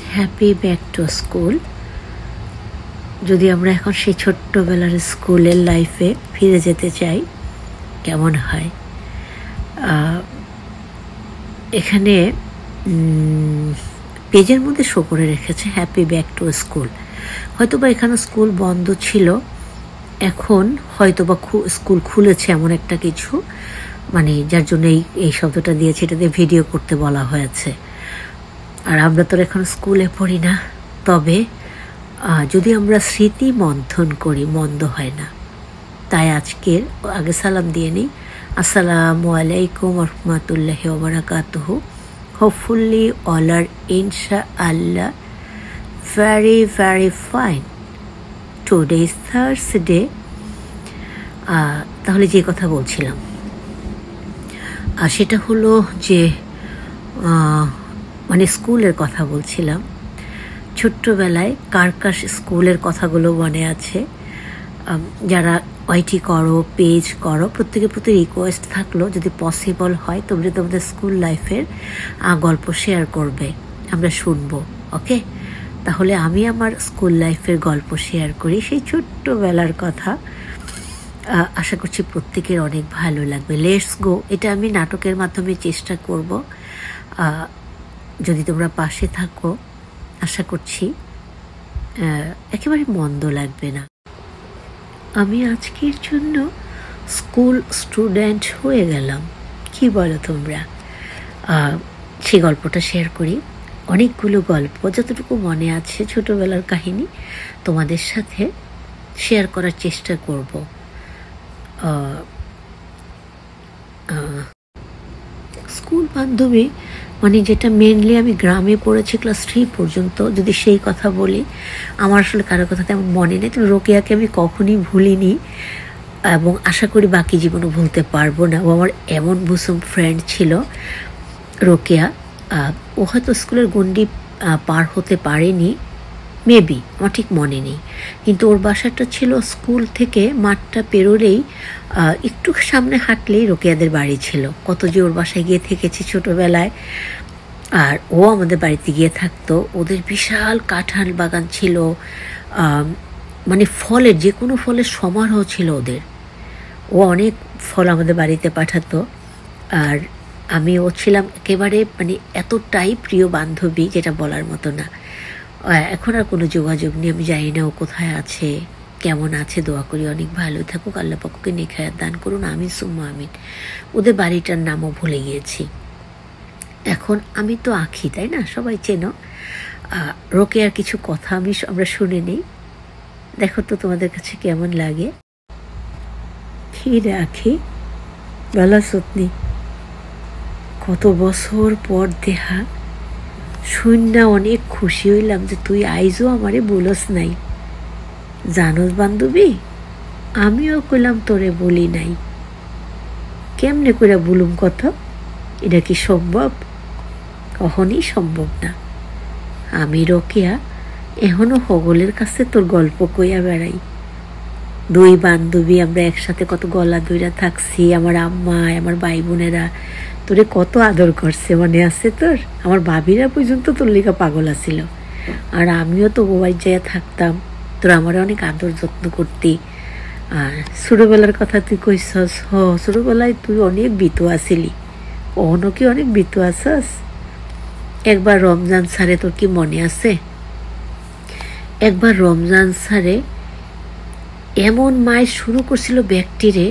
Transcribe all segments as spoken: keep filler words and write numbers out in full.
Happy back to school. যদি আমরা এখন সেই ছোট্টবেলার স্কুলের লাইফে ফিরে যেতে চাই কেমন হয়। এখানে পেজের মধ্যে শো করে রেখেছে হ্যাপি ব্যাক টু স্কুল। হয়তোবা এখানে স্কুল বন্ধ ছিল, এখন হয়তোবা স্কুল খুলেছে এমন একটা কিছু, মানে যার জন্য এই এই শব্দটা দিয়েছে, এটা দিয়ে ভিডিও করতে বলা হয়েছে। আর আমরা তো এখন স্কুলে পড়ি না, তবে যদি আমরা স্মৃতি মন্থন করি মন্দ হয় না। তাই আজকের আগে সালাম দিয়ে নিই, আসসালামু আলাইকুম রহমতুল্লাহি ওয়া বারাকাতুহু। হোপফুলি অল আর ইনশাআল্লাহ very very fine. Today is Thursday. তাহলে যে কথা বলছিলাম আর সেটা হলো যে মানে স্কুলের কথা বলছিলাম। ছোট্টবেলায় কার কার স্কুলের কথাগুলো মনে আছে? যারা ওয়াইটি করো, পেজ করো, প্রত্যেকের প্রতি রিকোয়েস্ট থাকলো যদি পসিবল হয় তোমরা তোমাদের স্কুল লাইফের গল্প শেয়ার করবে, আমরা শুনবো। ওকে, তাহলে আমি আমার স্কুল লাইফের গল্প শেয়ার করি, সেই ছোট্টবেলার কথা। আশা করছি প্রত্যেকের অনেক ভালো লাগবে। Let's go. এটা আমি নাটকের মাধ্যমে চেষ্টা করব। যদি তোমরা পাশে থাকো আশা করছি একেবারে মন্দ লাগবে না। আমি আজকের জন্য স্কুল স্টুডেন্ট হয়ে গেলাম, কি বলো তোমরা? সে গল্পটা শেয়ার করি। অনেকগুলো গল্প যতটুকু মনে আছে ছোটবেলার কাহিনী তোমাদের সাথে শেয়ার করার চেষ্টা করব। স্কুল বান্ধবী মানে যেটা মেনলি আমি গ্রামে পড়েছি ক্লাস থ্রি পর্যন্ত, যদি সেই কথা বলি, আমার আসলে কারোর কথা তেমন মনে নেই। তবে রোকেয়াকে আমি কখনই ভুলিনি এবং আশা করি বাকি জীবনও ভুলতে পারবো না। ও আমার এমন বুসুম ফ্রেন্ড ছিল রোকেয়া। ও হয়তো স্কুলের গণ্ডি পার হতে পারেনি, মেবি, আমার ঠিক মনে নেই, কিন্তু ওর বাসাটা ছিল স্কুল থেকে মাঠটা পেরোলেই একটু সামনে হাঁটলেই রোকেয়াদের বাড়ি ছিল। কত যে ওর বাসায় গিয়ে থেকেছি ছোটোবেলায়। আর ও আমাদের বাড়িতে গিয়ে থাকতো। ওদের বিশাল কাঁঠাল বাগান ছিল, মানে ফলের যে কোনো ফলের সমারোহ ছিল ওদের। ও অনেক ফল আমাদের বাড়িতে পাঠাতো। আর আমি ও ছিলাম একেবারে মানে এতটাই প্রিয় বান্ধবী যেটা বলার মতো না। এখন আর কোনো যোগাযোগ নেই, আমি জানি না ও কোথায় আছে, কেমন আছে। দোয়া করি অনেক ভালো থাকুক, আল্লাহ পাককে নেখায়াত দান করুন, আমিন সুম্মা আমিন। ওদের বাড়িটার নামও ভুলে গিয়েছি এখন। আমি তো আঁখি, তাই না, সবাই চেনো। রোকেয়ার কিছু কথা আমি আমরা শুনে নিই, দেখো তো তোমাদের কাছে কেমন লাগে। কি রে আঁখি, বলা সত্যি কত বছর পর দেহা, শূন্য অনেক খুশি হইলাম যে তুই আইজও আমারে বলস নাই। জানোস বান্ধবী, আমিও কইলাম তোরে বলি নাই। কেমনে করে বলুম কথা? এটা কি সম্ভব? কখনই সম্ভব না। আমি রোকেয়া এখনো হগলের কাছে তোর গল্প কইয়া বেড়াই। দুই বান্ধবী আমরা একসাথে কত গলা দইরা থাকছি। আমার আম্মা, আমার ভাই বোনেরা তোরে কত আদর করছে, মনে আছে তোর? আমার ভাবিরা পর্যন্ত তোর লেখা পাগল আছিল। আর আমিও তো বাড়ি যাইয়া থাকতাম, তোর আমার অনেক আদর যত্ন করতি। আর ছোটোবেলার কথা তুই কইসস, হ ছোটোবেলায় তুই অনেক বিতু আসিলি, অহনো কি অনেক বিতু আসস। একবার রমজান সারে তোর কি মনে আছে? একবার রমজান সারে এমন মায়ের শুরু করছিল ব্যক্তিরে,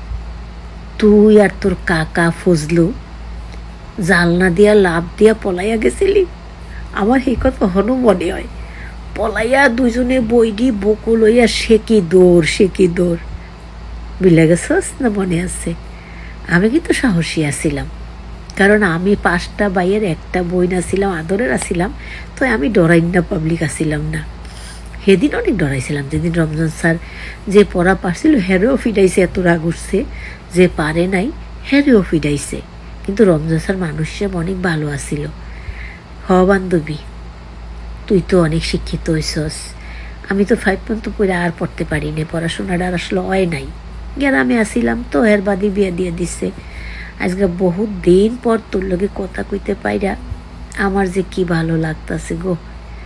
তুই আর তোর কাকা ফজলু জালনা দিয়া লাভ দিয়া পলাইয়া গেছিলি। আমার এই কথা হনো মনে হয়। পলাইয়া দুজনে বইডি বকুল হইয়া সে কি দৌড়, সে কি দৌড়। বুঝলে গেছস না? মনে আছে? আমি কিন্তু সাহসী আসিলাম, কারণ আমি পাঁচটা বাইয়ের একটা বই নাছিলাম, আদরের আসিলাম, তো আমি ডরাই না, পাবলিক আসিলাম না। সেদিন অনেক ডরাইছিলাম, যেদিন রমজান স্যার যে পড়া পারছিল হেরেও ফিডাইছে, এত রাগ উঠছে। যে পারে নাই হেরেও ফিডাইছে। কিন্তু রমজান স্যার মানুষের অনেক ভালো আসিল। হ বান্ধবী, তুই তো অনেক শিক্ষিত হইছস। আমি তো ফাইভ পর্যন্ত পড়ে আর পড়তে পারি না, পড়াশোনাটা আর আসলে হয় নাই। গ্রামে আসিলাম তো, এর বাদে বিয়ে দিয়ে দিছে। আজকে বহুত দিন পর তোর লগে কথা কইতে পাইরা আমার যে কি ভালো লাগতাছে গো।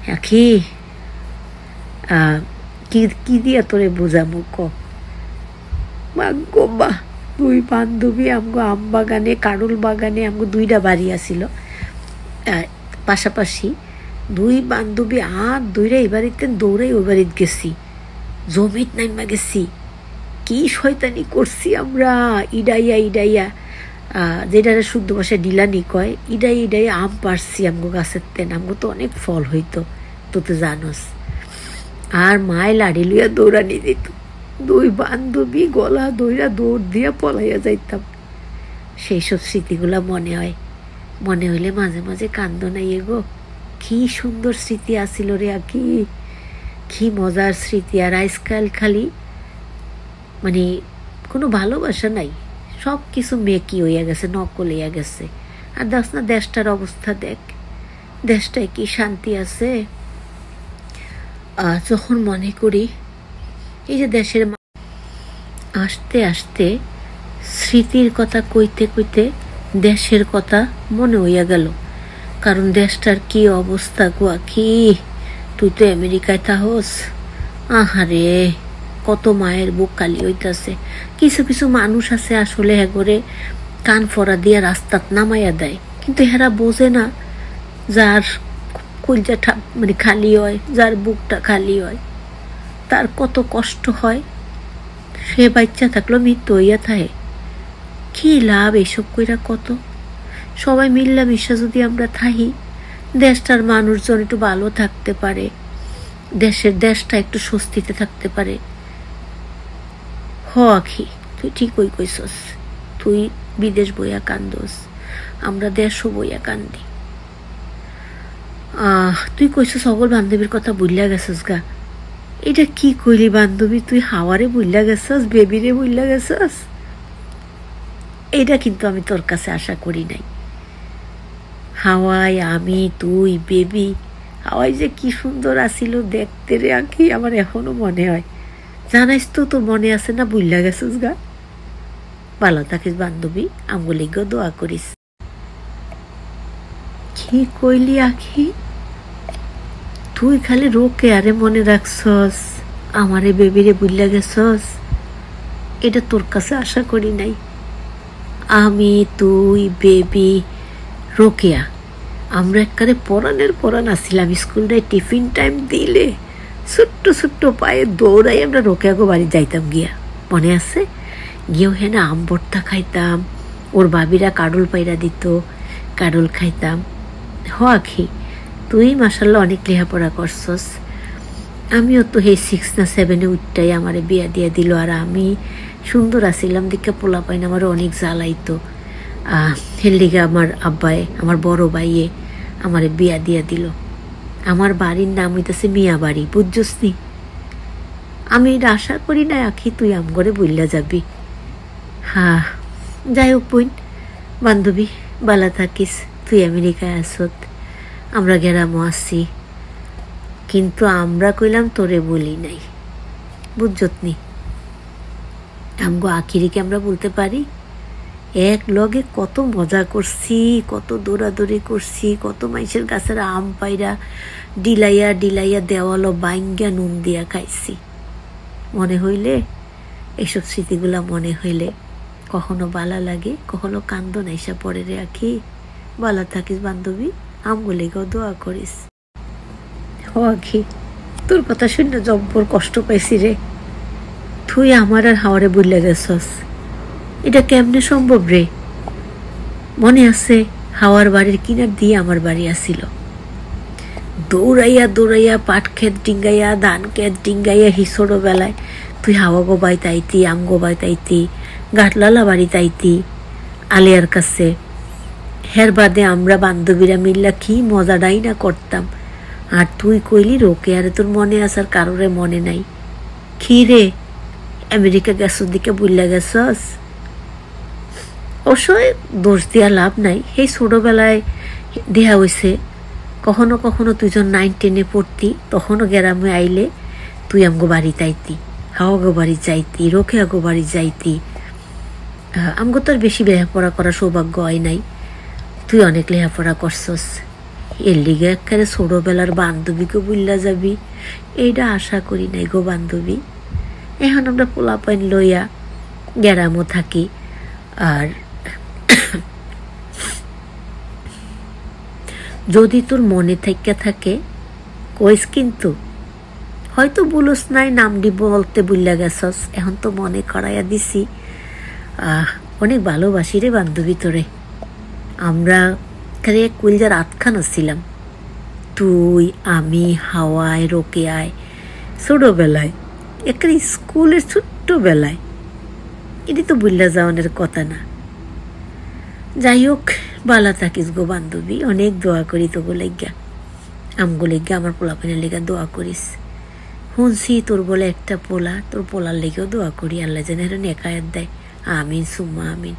আখি কি কি দিয়া তোরে বোঝামো ক বা দুই বান্ধবী আমগো আম বাগানে কারুল বাগানে আমগো দুইটা বাড়ি আসিল পাশাপাশি দুই বান্ধবী আর দুইটা এই বাড়িতে দৌড়াই ওই বাড়িতে গেছি জমিত নাইমা গেছি কি শয়তানি করছি আমরা ইডাইয়া ইডাইয়া যেটারে শুদ্ধ ভাষায় ডিলানি কয় ইডাই ইডাই আম পারছি আমগো গাছের তেন আমগো তো অনেক ফল হইতো তো তো জানোস আর মায় লাড়ি লইয়া দৌড়ানি দিত দুই বান্ধবী গলা দইরা দৌড় দিয়া পলাইয়া যাইতাম সেই সব স্মৃতিগুলা মনে হয় মনে হইলে মাঝে মাঝে কান্দ নাই গো কি সুন্দর স্মৃতি আসিল রে আকি কি মজার স্মৃতি আর আজকাল খালি মানে কোনো ভালোবাসা নাই সব কিছু মেকি হইয়া গেছে নকল হইয়া গেছে আর দেখ না দেশটার অবস্থা দেখ দেশটায় কি শান্তি আছে যখন মনে করি এই যে দেশের আসতে আসতে স্মৃতির কথা কইতে কইতে দেশের কথা মনে হইয়া গেল কারণ দেশটার কি অবস্থা গো আখি তুই তো আমেরিকায় থাকস আহারে কত মায়ের বুক কালি হইতাছে কিছু কিছু মানুষ আছে আসলে এগরে কান ফরা দিয়া রাস্তাত নামাইয়া দেয় কিন্তু হেরা বোঝে না যার কলজাটা মানে খালি হয় যার বুকটা খালি হয় তার কত কষ্ট হয় সে বাচ্চা থাকলো মৃত্যু হইয়া থাকে কি লাভ এইসব কইরা কত সবাই মিল্লা মিশা যদি আমরা থাকি দেশটার মানুষজন একটু ভালো থাকতে পারে দেশের দেশটা একটু স্বস্তিতে থাকতে পারে হ আখি তুই ঠিকই কইছস তুই বিদেশ বইয়া কান্দস আমরা দেশও বইয়া কান্দি আহ তুই কইছস সকল বান্ধবীর কথা বুঝলা গেছস গা এটা কি কইলি বান্ধবী তুই হাওয়ারে বুঝলা গেছস বেবিরে বুঝলা গেছস এটা কিন্তু আমি তোর কাছে আশা করি নাই হাওয়াই আমি তুই বেবি হাওয়াই যে কি সুন্দর আসিল দেখতে রে আঁকি আমার এখনো মনে হয় জানাইস তো তোর মনে আছে না বুঝলা গেছিস গা ভালো থাকিস বান্ধবী আমগুলি গো দোয়া করিস কি কইলি আখি তুই খালি রোকে আরে মনে রাখছস আমারে বেবিরে বুঝলা গেছস এটা তোর কাছে আশা করি নাই আমি তুই বেবি রোকেয়া আমরা একবারে পড়ানের পড়ান আসছিলাম স্কুলটায় টিফিন টাইম দিলে ছোট্ট ছোট্ট পায়ে দৌড়াই আমরা রোকেয়াগো বাড়ি যাইতাম গিয়া মনে আছে গিয়েও হ্যাঁ না আম ভর্তা খাইতাম ওর বাবিরা কাডল পাইরা দিত কাডল খাইতাম হ আখি তুই মাশাল্লাহ অনেক লেখাপড়া করছস আমিও তো হে সিক্স না সেভেনে উঠটাই আমারে বিয়া দিয়া দিল আর আমি সুন্দর আসিলাম দিকে পোলা পাইন আমার অনেক জ্বালাইতো হেলদিকে আমার আব্বায়ে আমার বড় ভাইয়ে আমারে বিয়া দিয়া দিল আমার বাড়ির নাম হইতেছে মিয়া বাড়ি বুঝছস নি আমি এটা আশা করি না আখি তুই আম করে বললা যাবি হ্যাঁ যাই হোক বোন বান্ধবী বালা থাকিস তুই আমেরিকায় আসত আমরা গেরামও আসছি কিন্তু আমরা কইলাম তোরে বলি নাই বুঝছত নি আমগো আখিরিকে আমরা বলতে পারি এক লগে কত মজা করছি কত দৌড়াদৌড়ি করছি কত মাইসের গাছের আম পাইরা ডিলাইয়া ডিলাইয়া দেওয়ালো বাইঙ্গা নুন দিয়া খাইছি মনে হইলে এইসব স্মৃতিগুলা মনে হইলে কখনো বালা লাগে কখনো কান্দ নাইসা পড়ে রে আখি বালা থাকিস বান্ধবী আমগুলি গো দোয়া করিস ও আখি তোর কথা শুনে জব্বর কষ্ট পাইছি রে তুই আমার আর হাওয়ারে বুঝলে গেছস এটা কেমনে সম্ভব রে মনে আছে হাওয়ার বাড়ির কিনার দিয়ে আমার বাড়ি আসিল দৌড়াইয়া দৌড়াইয়া পাট ক্ষেত ডিঙ্গাইয়া ধান ক্ষেত ডিঙ্গাইয়া হি ছোটবেলায় তুই হাওয়া গোবাই তাইতি আম গোবাই তাইতি গাটলালা বাড়ি তাইতি আলিয়ার কাছে হের বাদে আমরা বান্ধবীরা মিল্লা কি মজাটাই না করতাম আর তুই কইলি রোকে আরে তোর মনে আসার কারোরে মনে নাই কি রে আমেরিকা গেছর দিকে বুঝলা গেছস অবশ্যই দোষ দিয়া লাভ নাই সেই ছোটবেলায় দেহা হয়েছে কখনো কখনো তুই যখন নাইন টেনে পড়তি তখনও গ্রামে আইলে তুই আমগো বাড়ি যাইতি হাওয়াগো বাড়ি যাইতি রোকে আগো বাড়ি যাইতি আমগো তোর বেশি লেখাপড়া করার সৌভাগ্য হয় নাই তুই অনেক লেখাপড়া করছস এর লিগে একেবারে ছোটবেলার বান্ধবীকে বুল্লা যাবি, এইটা আশা করি নাই গো বান্ধবী। এখন আমরা পোলাপাইন লইয়া গ্যারামও থাকি। আর যদি তোর মনে থেকে থাকে কইস, কিন্তু হয়তো বলস নাই, নাম দিব বলতে বুল্লা গেছস, এখন তো মনে করাইয়া দিছি। আহ অনেক ভালোবাসি রে বান্ধবী তোরে। আমরা খালি এক কুলজার আটখানা ছিলাম, তুই, আমি, হাওয়ায়, রোকেয়ায়, ছোটবেলায়, একটা স্কুলের ছোট্টবেলায়। এটি তো বুল্লা যাওয়ানের কথা না। যাই হোক, বালা থাকিস গো বান্ধবী, অনেক দোয়া করি তোগো লেগা, আমগো লেগা, আমার পোলাপানের লেগা দোয়া করিস। শুনছি তোর বলে একটা পোলা, তোর পোলার লেগেও দোয়া করি, আল্লাহ যেন হেন একায়াত দেয়। আমিন সুম্মা আমিন।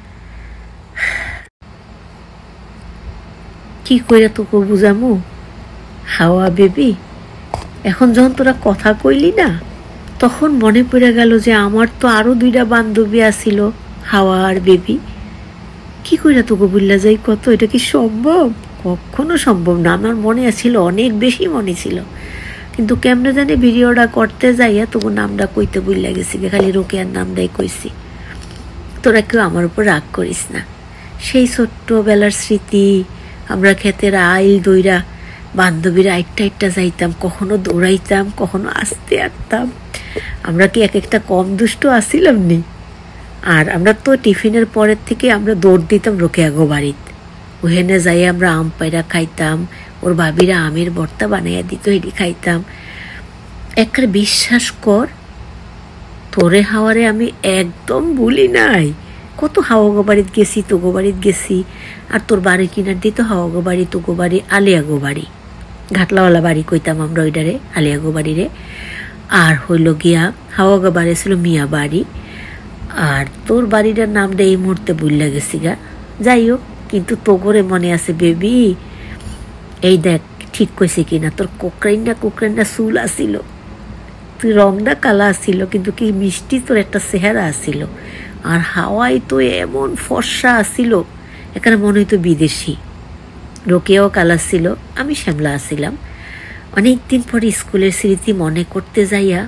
কি কইরা তোকে বুঝামু হাওয়া বেবি, এখন যখন তোরা কথা কইলি না, তখন মনে পড়ে গেল যে আমার তো আরো দুইটা বান্ধবী আসিল, হাওয়া আর বেবি। কি কইরা তোকে বললা যাই কত, এটা কি সম্ভব? কখনো সম্ভব না। আমার মনে আছিল, অনেক বেশি মনে ছিল, কিন্তু কেমনে জানি ভিডিওটা করতে যাইয়া তবু নামটা কইতে বললা গেছি, খালি রোকেয়ার নামটাই কইছি। তোরা কেউ আমার উপর রাগ করিস না। সেই ছোট্টবেলার স্মৃতি, আমরা ক্ষেতের আইল দইরা বান্ধবীরা আইটটা আইটটা যাইতাম, কখনো দৌড়াইতাম, কখনো আসতে আটতাম। আমরা কি এক একটা কম দুষ্ট আসিলাম নি? আর আমরা তো টিফিনের পরের থেকে আমরা দৌড় দিতাম রোকেয়াগো বাড়িত, ওহেনে যাই আমরা আম পায়রা খাইতাম, ওর ভাবিরা আমের ভর্তা বানাইয়া দিত, এটি খাইতাম। একটা বিশ্বাস কর, তোরে হাওয়ারে আমি একদম ভুলি নাই। কত হাওয়াগো বাড়িত গেছি, তোগো বাড়িত গেছি, আর তোর বাড়ি কিনার দিত হাওয়াগো বাড়ি, তোগো বাড়ি, আলিয়াগো বাড়ি, ঘাটলাওয়ালা বাড়ি কইতাম আমরা ওইটারে, আলিয়াগো বাড়ি রে। আর হইল গিয়া হাওয়াগো বাড়ি ছিল মিয়া বাড়ি, আর তোর বাড়িটার নামটা এই মুহূর্তে ভুললা গেছি গা। যাই হোক, কিন্তু তোগরে মনে আছে বেবি, এই দেখ ঠিক কইছে কিনা, তোর কোকরাইন্ডা কোকরাইন্ডা চুল আসিল, তুই রংটা কালা আসিল, কিন্তু কি মিষ্টি তোর একটা চেহারা আসিল। আর হাওয়াই তো এমন ফর্সা আসিল, এখানে মনে হইতো বিদেশি। রোকেয়াও কালা ছিল, আমি শ্যামলা আসিলাম। অনেকদিন পরে স্কুলের স্মৃতি মনে করতে যাইয়া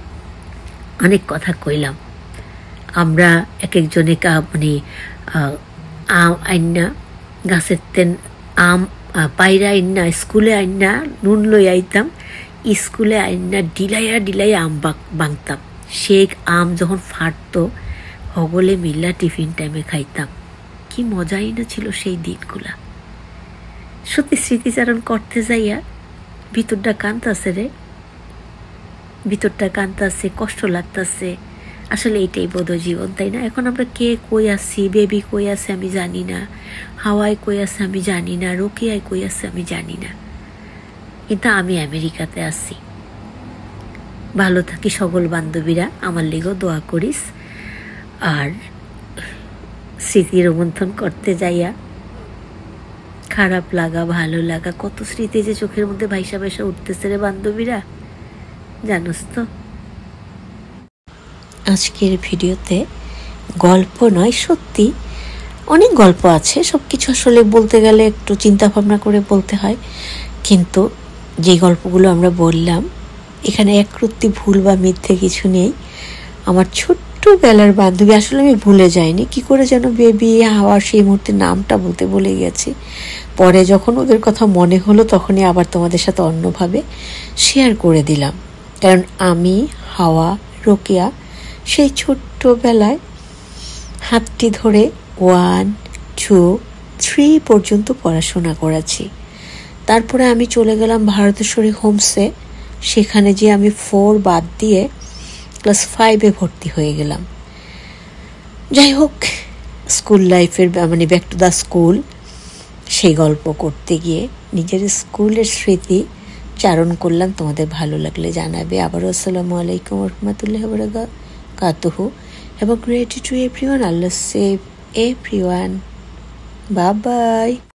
অনেক কথা কইলাম। আমরা এক একজনে মানে আম আইনা গাছের তেন আম পায়রা আইনা স্কুলে আইনা নুন লই আইতাম, স্কুলে আইনা ডিলাইয়া ডিলাইয়া আম বাংতাম। সে আম যখন ফাটতো হগলে মিল্লা টিফিন টাইমে খাইতাম। কি মজাই না ছিল সেই দিনগুলা। সত্যি স্মৃতিচারণ করতে যাইয়া ভিতরটা কান্তাছে রে, ভিতরটা কান্তাছে, কষ্ট লাগতাছে। আসলে এইটাই বোধহয় জীবন, তাই না? এখন আমরা কে কই আছি, বেবি কই আছে আমি জানি না, হাওয়ায় কই আছে আমি জানি না, রোকেয়ায় কই আছে আমি জানি না, কিন্তু আমি আমেরিকাতে আছি। ভালো থাকি সকল বান্ধবীরা, আমার লেগেও দোয়া করিস। আর স্মৃতি রোমন্থন করতে যাইয়া খারাপ লাগা, ভালো লাগা, কত স্মৃতি যে চোখের মধ্যে ভাইসা ভাইসা উঠতেছে রে বান্ধবীরা, জানোস তো। আজকের ভিডিওতে গল্প নয়, সত্যি অনেক গল্প আছে। সব কিছু আসলে বলতে গেলে একটু চিন্তা ভাবনা করে বলতে হয়, কিন্তু যে গল্পগুলো আমরা বললাম এখানে একরত্তি ভুল বা মিথ্যে কিছু নেই। আমার ছোট্টবেলার বান্ধবী, আসলে আমি ভুলে যাইনি, কি করে যেন বেবি হাওয়া সেই মুহূর্তে নামটা বলতে বলে গেছি। পরে যখন ওদের কথা মনে হলো তখনই আবার তোমাদের সাথে অন্যভাবে শেয়ার করে দিলাম। কারণ আমি, হাওয়া, রোকেয়া সেই ছোট্টবেলায় হাতটি ধরে ওয়ান টু থ্রি পর্যন্ত পড়াশোনা করেছি। তারপরে আমি চলে গেলাম ভারতেশ্বরী হোমসে, সেখানে যে আমি ফোর বাদ দিয়ে ক্লাস ফাইভে ভর্তি হয়ে গেলাম। যাই হোক, স্কুল লাইফের মানে ব্যাক টু দ্য স্কুল, সেই গল্প করতে গিয়ে নিজের স্কুলের স্মৃতি চারণ করলাম। তোমাদের ভালো লাগলে জানাবে। আবারও আসসালামু আলাইকুম রহমতুল্লাহ বারাকাতুহু। Have a great day to everyone. Allah save everyone. Bye bye.